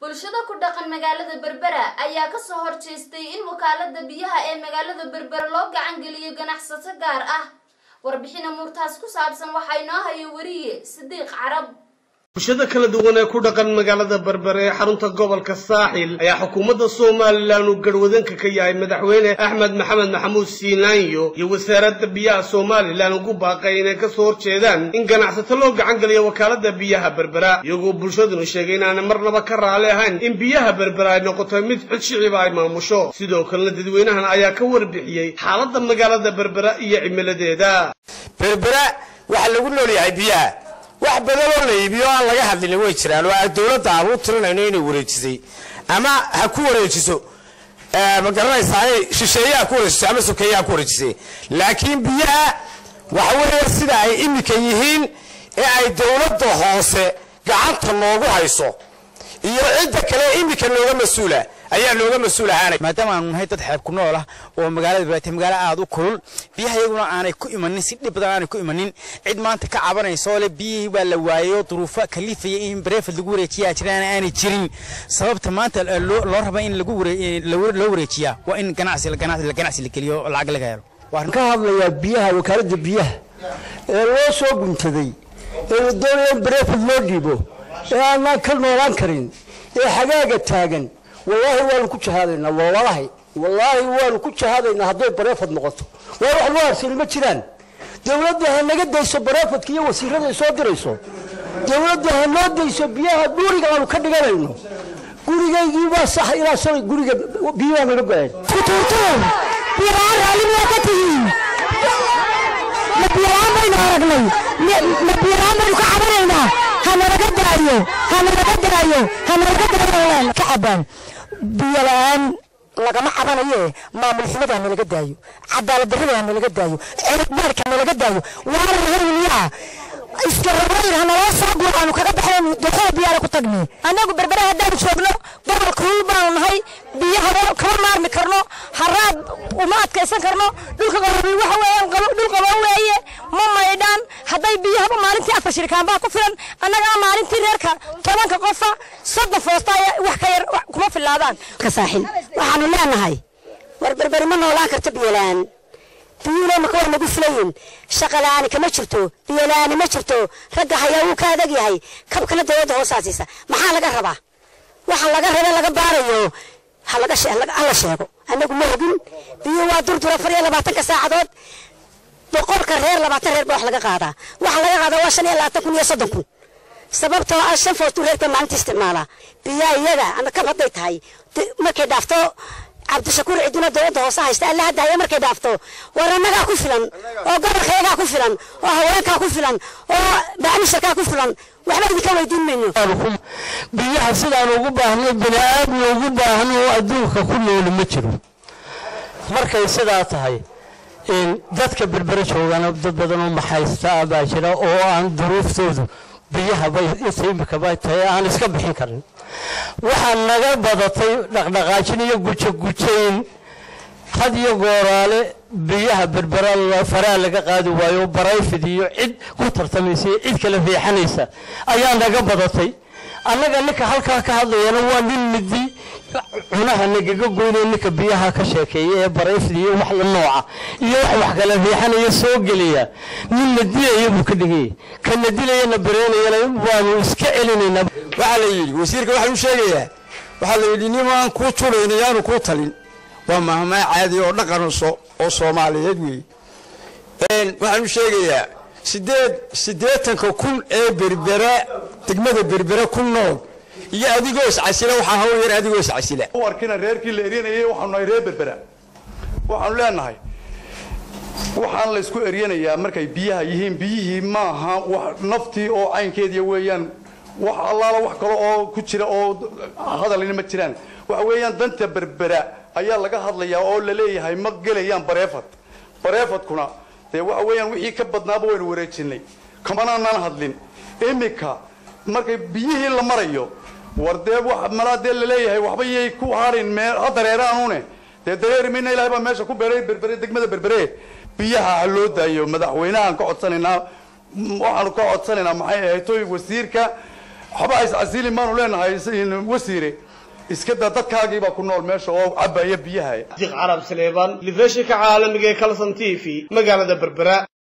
bulshada ku dhaqan magaalada Berbera ayaa ka soo horjeestay in wakaalada biyaha ee magaalada Berbera loo gacan geliyo ganacsato gaar ah. warbixin murtaas ku saabsan waxa inoo hayo wariye Sidiiq Carab. bulshada kala duwan ee ku dhaqan magaalada Berbera ee xarunta gobolka Saaxil ayaa xukuumadda Soomaaliland u garwadanka ka yahay madaxweyne Axmed Maxamed Maxamuud Siinaanyo iyo wasaaradda biyaha Soomaaliland ugu baaqay inay ka soo horjeedaan in ganacsato loo gacan geliyo wakaalada biyaha Berbera iyagoo bulshaduna sheegay in aan marnaba ka raali ahayn in biyaha Berbera ay noqoto mid cid shicib ay maamusho. sidoo kale dadweynahan ayaa ka warbixiyay xaaladda magaalada Berbera iyo cimiladeeda. Berbera waxa lagu noolyahay biyaha wax badan oo la iibiyo aan laga hadlin way jiraan oo dawladda aan u tirinayno inay wareejisay ama ha ku wareejiso ma garanaysaa shisheeyaha ku wareejisay ama sokeeyaha ku wareejisay laakiin biyaha waxa weeye sida ay imika yihiin ee ay dawladda hoose gacanta noogu hayso iyo cid kale imika looga masuula ayaa looga masuulahaanay maadaama aan nahay dad xeeb ku nool ah oo magaalada Berbera magaalo aad u kulul biyaha iyaguna aanay ku imanin si dhib badan aanay ku imanin cid maanta ka cabanayso le biyihii waa la waayo duruufo kalifaya in bareefad lagu wareejiyaa jiraan aanay jirin sababta maanta loo raba in lagu wareejiyaa waa in ganacsi la geliyo lacag laga helo. waxaan ka hadlayaa biyaha wakaalada biyaha ee loo soo guntaday ee doonayaan bareefad loo dhiibo ee aan ka noolaan karin ee xagaaga taagan والله وأنا كنت هذا والله وأنا كنت هذا إن هذول برافد نقطة وأروح الوارث المتشران دولتها نجد يسوي برافد كي وسيلة يسوي دريسو دولتها نجد يسوي بيها دوري قالوا كذا قالوا قولي جاي يجيبها صح إلى صار قولي بيها من رجال كتورتون بيها على الوقتين نبيها ما ينارجني نبيها ما يكعبرنا هنا رجال كعبان بيلان لقما حبانيه ما من حمدها من القدايو عدالة دربها من القدايو عرق مالك من القدايو وعلى الغير الياها اسكربين هنا لا صعبوا عنو كقد حين دخول بيالا كتقني أنا أقول بربرا هدام شوقنا قبل كل بان هاي بيها كمان مارمي كرنو حراب ومات كيسان كرنو دولك قربي وحوين دولك قربي ماما يدان هداي بيها بمالنتي أفر شركان باكو فلان أنا قام مالنتي ريركا كمان كقفة صد فوسطايا وحكاير كما في اللادان كساحل وحانو لان هاي بربرا منو لا كرتب يلان بيولا مكور مقفلين شغلاني كما شفتو بيلاني ما شفتو رجع حياو كذا جاي كم كنا دوّد هو ساسيسا ما حلقة ربا وحلقة ربا لقى باريو حلقة شيء على شيء أنا أقول مهجن بيوا دور فريق لبعتك ساعدات بقول كرير لبعتك بحلقة قاعدة وحلقة قاعدة واشني لا تكون يصدقون سبب ترى عشان فوتورة ما أنت استعمالها بيا يلا أنا كم حطيت هاي ما كدافتو عبد الشكور عندنا دوّد هو سايست الله هذا يمر كدافتو ورناك كفلان أو قبل خيرك كفلان أو هواك كفلان أو بعمشك كفلان وحنا بنكون يدين منه. بيها سيد أنا وجبه البناء وجبه أنه أدوك كله المتشرو. مركز سيدات هاي إن ذاتك بالبرش هو أنا بدنا محايسة باشرة أو عن ظروف سود بيها بيصيب كبايت أنا سكب حكرن. وحنا جبضتي نقاشني يقولين هذه يقولالي بيها بربرال فرال قادوا ويو برايفدي عد كتر تميسي عد كلا في حنيسة أيام نقبضتي أنا قال لك هالك هذا أنا وانين مدي هنا هنقول إنك بيها كشكية برايفدي وحل النوع يروح وحكلا في حنيسة سوق ليا من مدي يبغى كده كان مدي لي أنا بريني أنا يبغى يسكعلني نب وعلي وسيرك واحد مشاغية وحلو يديني ما كوتشولين يانو كوتالين وما عادي ونقرن أو صومالي يدوي waxaan sheegayaa sideetanka kun ee Berbera degmada Berbera ku nool iyo adigoo iscasila waxa hawl yar adigoo iscasila warkina reerkii la ereenayay waxaan ay reer Berbera waxaan leenahay waxaan la isku ereenayaa markay biyaha yihiin biyihii ma aha wax naftii oo caynkeedii weeyaan wax allaala wax kale oo ku jira oo hadalina ma jiraan waxa weeyaan danta Berbera ayaa laga hadlayaa oo la leeyahay ma galayaan bareefad kuna waxa weeyaan wixii ka badnaaba way wareejinay kamana aan hadlin imika markay biyihii la marayo wardee wax malaadee la leeyahay waxba yey ku haarin meel hadareeraanune dareermina ilaahay ba meesha ku beeray Berbera degmada Berbera biyaha loo daayo madaxweynaha ka codsanayna waxaan ka codsanaynaa maxay ahayd wasiirka waxba is asili maanu leenahay wasiire iska dadkaagii baa ku nool meesha oo cabaya biyaha Diq Arab Saleeban, Liveshinka caalamiga ee Kalson TV, magaalada Berbera.